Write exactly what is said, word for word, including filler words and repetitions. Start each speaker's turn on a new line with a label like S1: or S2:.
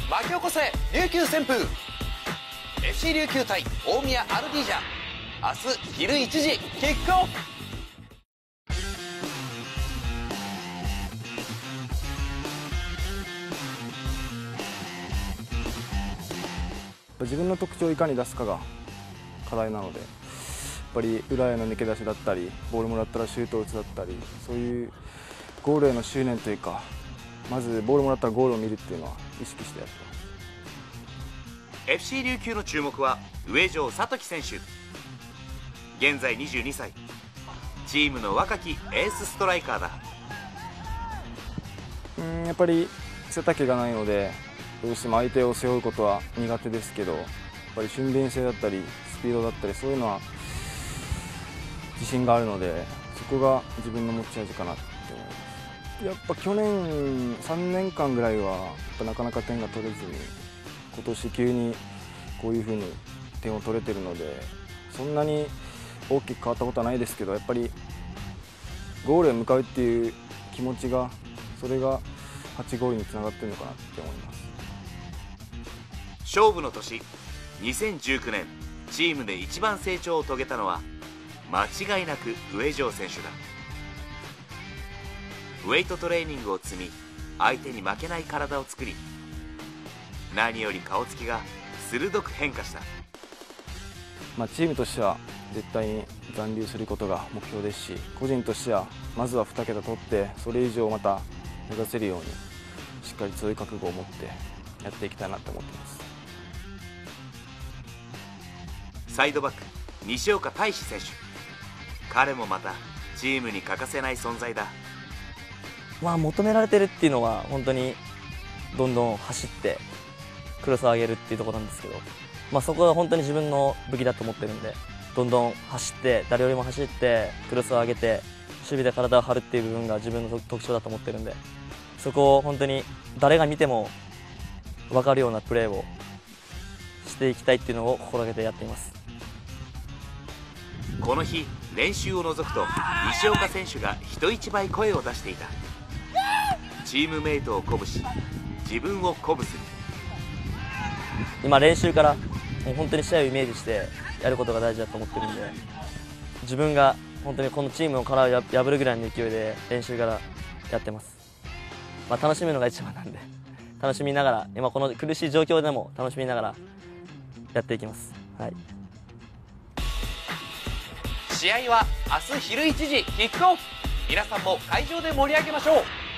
S1: 巻き起こせ琉球旋風 エフシー 琉球対大宮アルディージャ明日昼いちじキックオフ。
S2: 自分の特徴をいかに出すかが課題なので、やっぱり裏への抜け出しだったり、ボールもらったらシュートを打つだったり、そういうゴールへの執念というか、まずボールもらったらゴールを見るっていうのは意識してやってます。
S3: エフシー 琉球の注目は上条聡樹選手。現在にじゅうにさい、チームの若きエースストライカーだ。
S2: うんやっぱり背丈がないので、どうしても相手を背負うことは苦手ですけど、やっぱり俊敏性だったりスピードだったり、そういうのは自信があるので、そこが自分の持ち味かなって思います。やっぱ去年さんねんかんぐらいはやっぱなかなか点が取れずに、今年急にこういうふうに点を取れてるので、そんなに大きく変わったことはないですけど、やっぱりゴールへ向かうっていう気持ちが、それがはちゴールにつながってるのかなって思います。
S3: 勝負の年にせんじゅうきゅうねん、チームで一番成長を遂げたのは間違いなく上条選手だ。ウェイトトレーニングを積み、相手に負けない体を作り、何より顔つきが鋭く変化した。
S2: まあ、チームとしては絶対に残留することが目標ですし、個人としてはまずはにけた取って、それ以上また目指せるようにしっかり強い覚悟を持ってやっていきたいなと思っています。
S3: サイドバック西岡大志選手、彼もまたチームに欠かせない存在だ。
S4: まあ求められてるっていうのは、本当にどんどん走ってクロスを上げるっていうところなんですけど、まあ、そこが本当に自分の武器だと思ってるんで、どんどん走って、誰よりも走ってクロスを上げて守備で体を張るっていう部分が自分の特徴だと思ってるんで、そこを本当に誰が見ても分かるようなプレーをしていきたいっていうのを心がけてやっています。
S3: この日練習を除くと西岡選手が人一倍声を出していた。チームメイトを鼓舞し、自分を鼓舞する。
S4: 今練習からもう本当に試合をイメージしてやることが大事だと思ってるんで、自分が本当にこのチームの殻を破るぐらいの勢いで練習からやってます。まあ、楽しむのが一番なんで、楽しみながら、今この苦しい状況でも楽しみながらやっていきます。はい、
S1: 試合は明日昼いちじキックオフ。皆さんも会場で盛り上げましょう。